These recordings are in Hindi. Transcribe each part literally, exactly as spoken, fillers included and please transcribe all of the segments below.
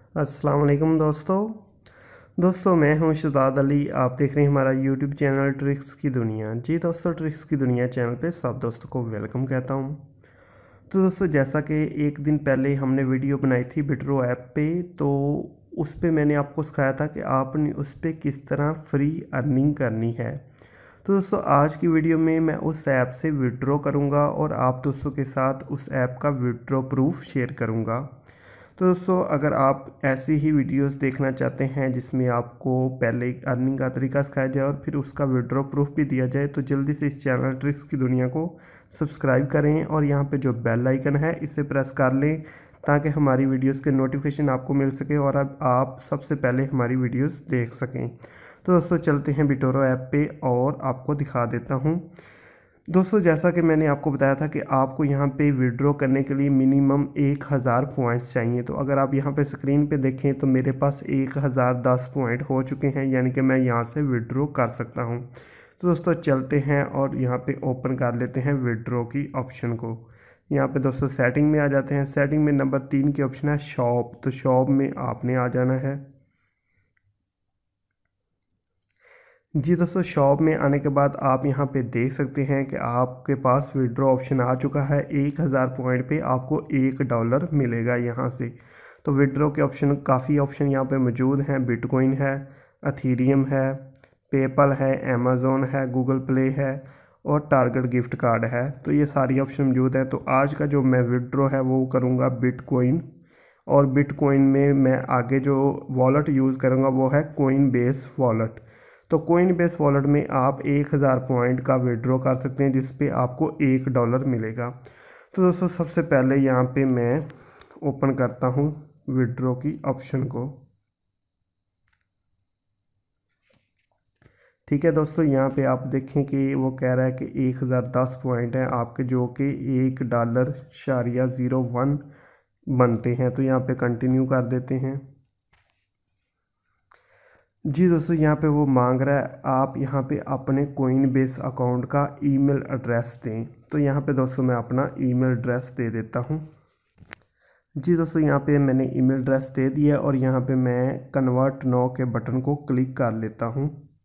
अस्सलाम वालेकुम दोस्तों दोस्तों मैं हूं शहजाद अली। आप देख रहे हैं हमारा यूट्यूब चैनल ट्रिक्स की दुनिया। जी दोस्तों, ट्रिक्स की दुनिया चैनल पे सब दोस्तों को वेलकम कहता हूं। तो दोस्तों, जैसा कि एक दिन पहले हमने वीडियो बनाई थी बिट्रो ऐप पे, तो उस पे मैंने आपको सिखाया था कि आपने उस पर किस तरह फ्री अर्निंग करनी है। तो दोस्तों, आज की वीडियो में मैं उस ऐप से विड्रॉ करूंगा और आप दोस्तों के साथ उस ऐप का विड्रॉ प्रूफ शेयर करूंगा। तो दोस्तों, अगर आप ऐसी ही वीडियोस देखना चाहते हैं जिसमें आपको पहले अर्निंग का तरीका सिखाया जाए और फिर उसका विड्रॉ प्रूफ भी दिया जाए, तो जल्दी से इस चैनल ट्रिक्स की दुनिया को सब्सक्राइब करें और यहाँ पे जो बेल आइकन है इसे प्रेस कर लें ताकि हमारी वीडियोस के नोटिफिकेशन आपको मिल सके और अब आप सबसे पहले हमारी वीडियोस देख सकें। तो दोस्तों, चलते हैं बिटोरो ऐप पे और आपको दिखा देता हूँ। दोस्तों, जैसा कि मैंने आपको बताया था कि आपको यहाँ पे विड्रॉ करने के लिए मिनिमम एक हज़ार पॉइंट्स चाहिए। तो अगर आप यहाँ पे स्क्रीन पे देखें तो मेरे पास एक हज़ार दस पॉइंट हो चुके हैं, यानी कि मैं यहाँ से विड्रॉ कर सकता हूँ। तो दोस्तों, चलते हैं और यहाँ पे ओपन कर लेते हैं विड्रॉ की ऑप्शन को। यहाँ पे दोस्तों सेटिंग में आ जाते हैं। सेटिंग में नंबर तीन की ऑप्शन है शॉप। तो शॉप में आपने आ जाना है। जी दोस्तों, शॉप में आने के बाद आप यहाँ पे देख सकते हैं कि आपके पास विड्रॉ ऑप्शन आ चुका है। एक हज़ार पॉइंट पे आपको एक डॉलर मिलेगा यहाँ से। तो विड्रॉ के ऑप्शन काफ़ी ऑप्शन यहाँ पे मौजूद हैं। बिटकॉइन है, अथीरियम है, पेपल है, अमेज़ोन है, गूगल प्ले है और टारगेट गिफ्ट कार्ड है। तो ये सारी ऑप्शन मौजूद हैं। तो आज का जो मैं विड्रॉ है वो करूँगा बिटकॉइन, और बिटकॉइन में मैं आगे जो वॉलेट यूज़ करूँगा वो है कोइन बेस वॉलेट। तो कोइन बेस वॉलेट में आप एक हज़ार पॉइंट का विड्रॉ कर सकते हैं जिस पे आपको एक डॉलर मिलेगा। तो दोस्तों, सबसे पहले यहाँ पे मैं ओपन करता हूँ विड्रॉ की ऑप्शन को। ठीक है दोस्तों, यहाँ पे आप देखें कि वो कह रहा है कि एक हज़ार दस पॉइंट हैं आपके, जो कि एक डॉलर शारिया ज़ीरो वन बनते हैं। तो यहाँ पे कंटिन्यू कर देते हैं। जी दोस्तों, यहाँ पे वो मांग रहा है आप यहाँ पे अपने कोइन बेस अकाउंट का ईमेल एड्रेस दें। तो यहाँ पे दोस्तों मैं अपना ईमेल एड्रेस दे देता हूँ। जी दोस्तों, यहाँ पे मैंने ईमेल एड्रेस दे दिया और यहाँ पे मैं कन्वर्ट नाउ के बटन को क्लिक कर लेता हूँ।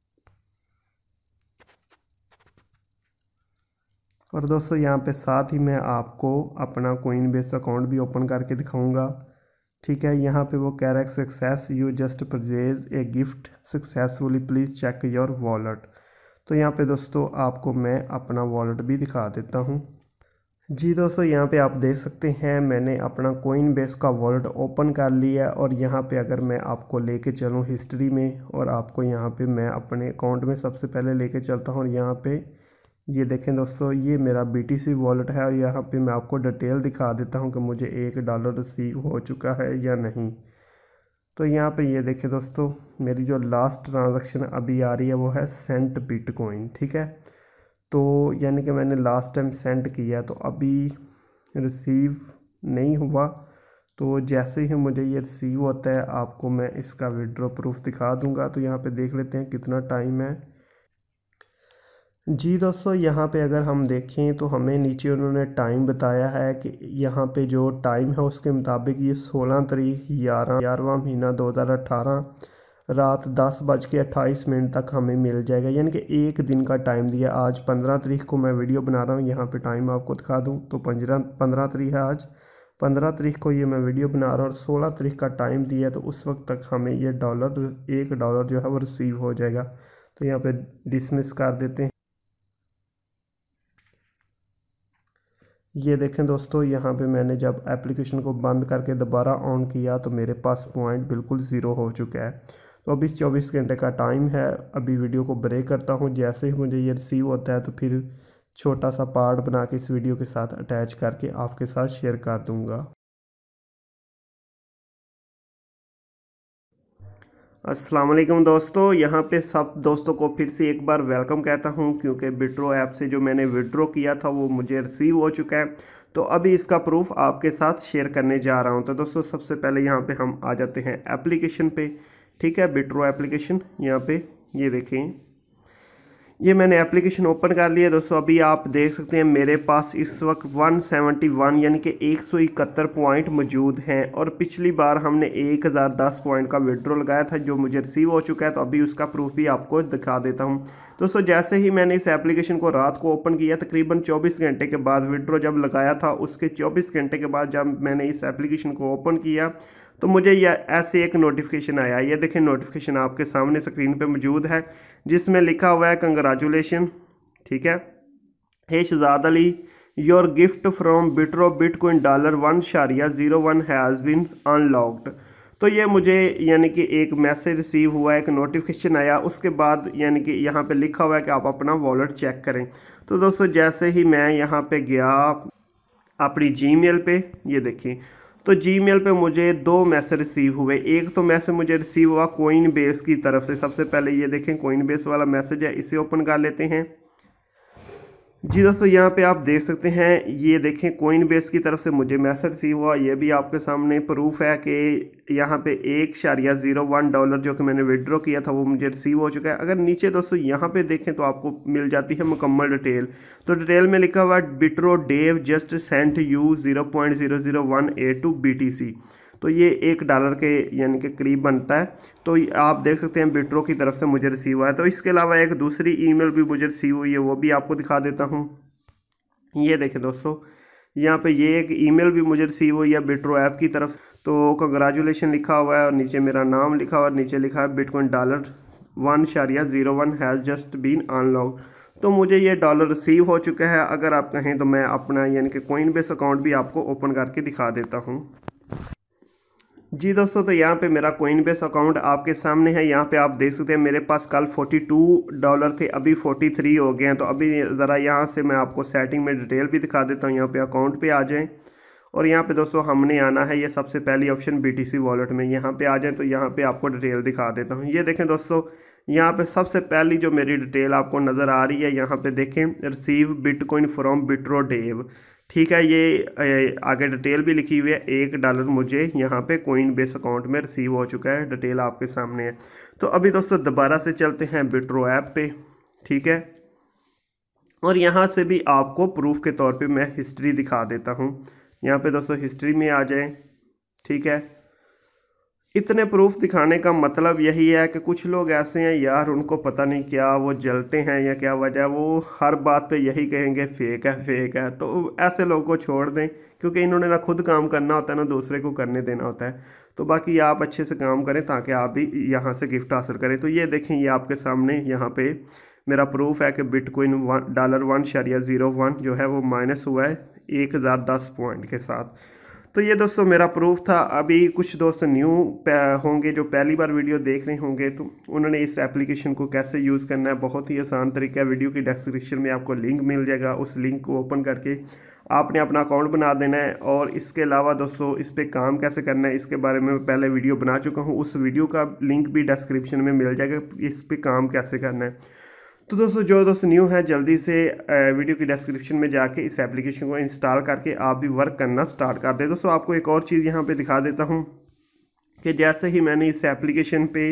और दोस्तों, यहाँ पे साथ ही मैं आपको अपना कोइन बेस अकाउंट भी ओपन करके दिखाऊंगा। ठीक है, यहाँ पे वो कह रहा है success you just purchase a gift successfully please check your wallet. तो यहाँ पे दोस्तों आपको मैं अपना वॉलेट भी दिखा देता हूँ। जी दोस्तों, यहाँ पे आप देख सकते हैं मैंने अपना कोइन बेस का वॉलेट ओपन कर लिया है। और यहाँ पे अगर मैं आपको लेके चलूँ हिस्ट्री में, और आपको यहाँ पे मैं अपने अकाउंट में सबसे पहले लेके चलता हूँ। और यहाँ पे ये देखें दोस्तों, ये मेरा बीटीसी वॉलेट है और यहाँ पे मैं आपको डिटेल दिखा देता हूँ कि मुझे एक डॉलर रिसीव हो चुका है या नहीं। तो यहाँ पे ये देखें दोस्तों, मेरी जो लास्ट ट्रांजैक्शन अभी आ रही है वो है सेंट बिटकॉइन। ठीक है, तो यानी कि मैंने लास्ट टाइम सेंड किया तो अभी रिसीव नहीं हुआ। तो जैसे ही मुझे ये रिसीव होता है आपको मैं इसका विड्रॉ प्रूफ दिखा दूँगा। तो यहाँ पे देख लेते हैं कितना टाइम है। जी दोस्तों, यहाँ पे अगर हम देखें तो हमें नीचे उन्होंने टाइम बताया है कि यहाँ पे जो टाइम है उसके मुताबिक ये सोलह तारीख ग्यारह ग्यारहवां महीना दो हज़ार अठारह रात दस बज के अट्ठाईस मिनट तक हमें मिल जाएगा। यानी कि एक दिन का टाइम दिया। आज पंद्रह तारीख को मैं वीडियो बना रहा हूँ, यहाँ पे टाइम आपको दिखा दूँ तो पंद्रह पंद्रह तारीख है आज। पंद्रह तारीख को ये मैं वीडियो बना रहा हूँ और सोलह तारीख का टाइम दिया, तो उस वक्त तक हमें ये डॉलर एक डॉलर जो है वो रिसीव हो जाएगा। तो यहाँ पर डिसमिस कर देते हैं। ये देखें दोस्तों, यहाँ पे मैंने जब एप्लीकेशन को बंद करके दोबारा ऑन किया तो मेरे पास पॉइंट बिल्कुल ज़ीरो हो चुका है। तो अभी चौबीस घंटे का टाइम है। अभी वीडियो को ब्रेक करता हूँ। जैसे ही मुझे ये रिसीव होता है तो फिर छोटा सा पार्ट बना के इस वीडियो के साथ अटैच करके आपके साथ शेयर कर दूँगा। अस्सलाम वालेकुम दोस्तों, यहाँ पे सब दोस्तों को फिर से एक बार वेलकम कहता हूँ, क्योंकि बिट्रो ऐप से जो मैंने विड्रॉ किया था वो मुझे रिसीव हो चुका है। तो अभी इसका प्रूफ आपके साथ शेयर करने जा रहा हूँ। तो दोस्तों, सबसे पहले यहाँ पे हम आ जाते हैं एप्लीकेशन पे। ठीक है, बिट्रो एप्लीकेशन यहाँ पे ये देखें, ये मैंने एप्लीकेशन ओपन कर लिया दोस्तों। अभी आप देख सकते हैं मेरे पास इस वक्त एक सौ इकहत्तर यानी कि एक सौ इकहत्तर पॉइंट मौजूद हैं और पिछली बार हमने एक हज़ार दस पॉइंट का विड्रॉ लगाया था जो मुझे रिसीव हो चुका है। तो अभी उसका प्रूफ भी आपको दिखा देता हूं दोस्तों। जैसे ही मैंने इस एप्लीकेशन को रात को ओपन किया, तकरीबन चौबीस घंटे के बाद विड्रॉ जब लगाया था, उसके चौबीस घंटे के बाद जब मैंने इस एप्लीकेशन को ओपन किया तो मुझे यह ऐसे एक नोटिफिकेशन आया। ये देखें, नोटिफिकेशन आपके सामने स्क्रीन पे मौजूद है जिसमें लिखा हुआ है कंग्रेचुलेशन, ठीक है, hey Shahzad Ali, your gift from Bitro bitcoin dollar one शारिया zero one has been unlocked. तो ये मुझे यानी कि एक मैसेज रिसीव हुआ है, एक नोटिफिकेशन आया। उसके बाद यानी कि यहाँ पे लिखा हुआ है कि आप अपना वॉलेट चेक करें। तो दोस्तों जैसे ही मैं यहाँ पे गया अपनी जीमेल पे, ये देखिए, तो जीमेल पे मुझे दो मैसेज रिसीव हुए। एक तो मैसेज मुझे रिसीव हुआ कोइन बेस की तरफ से। सबसे पहले ये देखें, कोइन बेस वाला मैसेज है, इसे ओपन कर लेते हैं। जी दोस्तों, यहाँ पे आप देख सकते हैं, ये देखें कोइन बेस की तरफ से मुझे मैसेज रिसीव हुआ। ये भी आपके सामने प्रूफ है कि यहाँ पे एक शारिया ज़ीरो वन डॉलर जो कि मैंने विड्रॉ किया था वो मुझे रिसीव हो चुका है। अगर नीचे दोस्तों यहाँ पे देखें तो आपको मिल जाती है मुकम्मल डिटेल। तो डिटेल में लिखा हुआ है Bitro Dave just sent you zero point zero zero one eight two B T C. तो ये एक डॉलर के यानी कि करीब बनता है। तो आप देख सकते हैं बिट्रो की तरफ से मुझे रिसीव हुआ है। तो इसके अलावा एक दूसरी ईमेल भी मुझे रिसीव हुई है, वो भी आपको दिखा देता हूँ। ये देखें दोस्तों, यहाँ पे ये एक ईमेल भी मुझे रिसीव हुई है बिट्रो ऐप की तरफ से। तो कंग्रेचुलेशन लिखा हुआ है और नीचे मेरा नाम लिखा हुआ है, नीचे लिखा है बिटकॉइन डॉलर वन शारिया zero one has just been unlocked. तो मुझे ये डॉलर रिसीव हो चुका है। अगर आप कहें तो मैं अपना यानी कि कोइन बेस अकाउंट भी आपको ओपन करके दिखा देता हूँ। जी दोस्तों, तो यहाँ पे मेरा कोइन बेस अकाउंट आपके सामने है। यहाँ पे आप देख सकते हैं मेरे पास कल बयालीस डॉलर थे, अभी तैंतालीस हो गए हैं। तो अभी ज़रा यहाँ से मैं आपको सेटिंग में डिटेल भी दिखा देता हूँ। यहाँ पे अकाउंट पे आ जाएं और यहाँ पे दोस्तों हमने आना है ये सबसे पहली ऑप्शन बीटीसी वॉलेट में। यहाँ पे आ जाएं तो यहाँ पे आपको डिटेल दिखा देता हूँ। ये देखें दोस्तों, यहाँ पे सबसे पहली जो मेरी डिटेल आपको नज़र आ रही है, यहाँ पे देखें, receive bitcoin from Bitro Dave, ठीक है। ये आगे डिटेल भी लिखी हुई है। एक डॉलर मुझे यहाँ पे कोइन बेस अकाउंट में रिसीव हो चुका है, डिटेल आपके सामने है। तो अभी दोस्तों दोबारा से चलते हैं बिट्रो ऐप पे, ठीक है, और यहाँ से भी आपको प्रूफ के तौर पे मैं हिस्ट्री दिखा देता हूँ। यहाँ पे दोस्तों हिस्ट्री में आ जाएं, ठीक है। इतने प्रूफ दिखाने का मतलब यही है कि कुछ लोग ऐसे हैं यार, उनको पता नहीं क्या वो जलते हैं या क्या वजह है, वो हर बात पे यही कहेंगे फेक है फेक है। तो ऐसे लोगों को छोड़ दें, क्योंकि इन्होंने ना खुद काम करना होता है ना दूसरे को करने देना होता है। तो बाकी आप अच्छे से काम करें ताकि आप भी यहाँ से गिफ्ट हासिल करें। तो ये देखें, ये आपके सामने यहाँ पे मेरा प्रूफ है कि बिटकॉइन वन डॉलर वन शरिया ज़ीरो वन जो है वो माइनस हुआ है एक हज़ार दस पॉइंट के साथ। तो ये दोस्तों मेरा प्रूफ था। अभी कुछ दोस्त न्यू होंगे जो पहली बार वीडियो देख रहे होंगे, तो उन्होंने इस एप्लीकेशन को कैसे यूज़ करना है, बहुत ही आसान तरीका है। वीडियो की डिस्क्रिप्शन में आपको लिंक मिल जाएगा, उस लिंक को ओपन करके आपने अपना अकाउंट बना देना है। और इसके अलावा दोस्तों इस पर काम कैसे करना है इसके बारे में पहले वीडियो बना चुका हूँ, उस वीडियो का लिंक भी डिस्क्रिप्शन में मिल जाएगा, इस पर काम कैसे करना है। तो दोस्तों जो दोस्त न्यू है जल्दी से वीडियो की डिस्क्रिप्शन में जाके इस एप्लीकेशन को इंस्टॉल करके आप भी वर्क करना स्टार्ट कर दें। दोस्तों आपको एक और चीज़ यहाँ पे दिखा देता हूँ कि जैसे ही मैंने इस एप्लीकेशन पे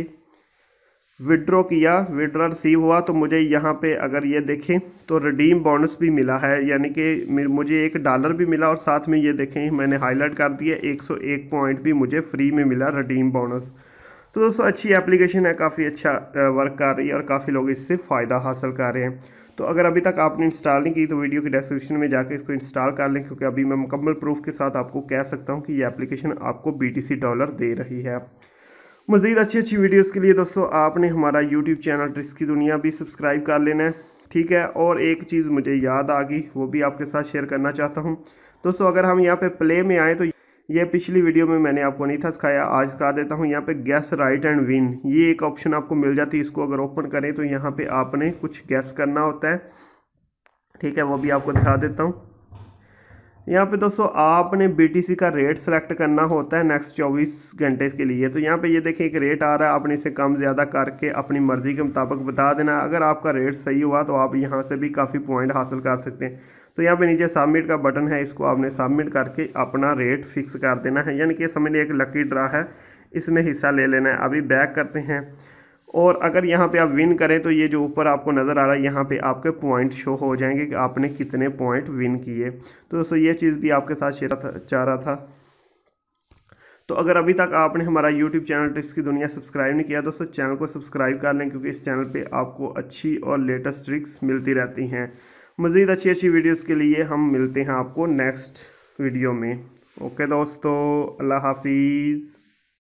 विड्रॉ किया, विड्रॉ रिसीव हुआ, तो मुझे यहाँ पे अगर ये देखें तो रिडीम बोनस भी मिला है, यानी कि मुझे एक डॉलर भी मिला और साथ में ये देखें मैंने हाईलाइट कर दिया एक सौ एक पॉइंट भी मुझे फ्री में मिला रिडीम बोनस। तो दोस्तों अच्छी एप्लीकेशन है, काफ़ी अच्छा वर्क कर रही है और काफ़ी लोग इससे फ़ायदा हासिल कर रहे हैं। तो अगर अभी तक आपने इंस्टॉल नहीं की तो वीडियो की डिस्क्रिप्शन में जाकर इसको इंस्टॉल कर लें, क्योंकि अभी मैं मुकम्मल प्रूफ के साथ आपको कह सकता हूं कि ये एप्लीकेशन आपको बीटीसी डॉलर दे रही है। मज़ीद अच्छी अच्छी वीडियोस के लिए दोस्तों आपने हमारा यूट्यूब चैनल ट्रिक्स की दुनिया भी सब्सक्राइब कर लेना है, ठीक है। और एक चीज़ मुझे याद आ गई, वो भी आपके साथ शेयर करना चाहता हूँ दोस्तों। अगर हम यहाँ पर प्ले में आएँ तो ये पिछली वीडियो में मैंने आपको नहीं था सिखाया, आज सिखा देता हूँ। यहाँ पे गैस राइट एंड विन ये एक ऑप्शन आपको मिल जाती है। इसको अगर ओपन करें तो यहाँ पे आपने कुछ गैस करना होता है, ठीक है, वो भी आपको दिखा देता हूँ। यहाँ पे दोस्तों आपने बीटीसी का रेट सेलेक्ट करना होता है नेक्स्ट चौबीस घंटे के लिए। तो यहाँ पे ये देखें एक रेट आ रहा है, आपने इसे कम ज़्यादा करके अपनी मर्ज़ी के मुताबिक बता देना। अगर आपका रेट सही हुआ तो आप यहाँ से भी काफ़ी पॉइंट हासिल कर सकते हैं। तो यहाँ पे नीचे सबमिट का बटन है, इसको आपने सबमिट करके अपना रेट फिक्स कर देना है, यानी कि समझ लीजिए एक लकी ड्रा है, इसमें हिस्सा ले लेना है। अभी बैक करते हैं और अगर यहाँ पे आप विन करें तो ये जो ऊपर आपको नज़र आ रहा है यहाँ पे आपके पॉइंट शो हो जाएंगे कि आपने कितने पॉइंट विन किए। तो दोस्तों ये चीज़ भी आपके साथ शेयर चाह रहा था। तो अगर अभी तक आपने हमारा यूट्यूब चैनल ट्रिक्स की दुनिया सब्सक्राइब नहीं किया दोस्तों चैनल को सब्सक्राइब कर लें, क्योंकि इस चैनल पे आपको अच्छी और लेटेस्ट ट्रिक्स मिलती रहती हैं। मज़ीद अच्छी अच्छी वीडियोस के लिए हम मिलते हैं आपको नेक्स्ट वीडियो में। ओके दोस्तों, अल्लाह हाफिज़।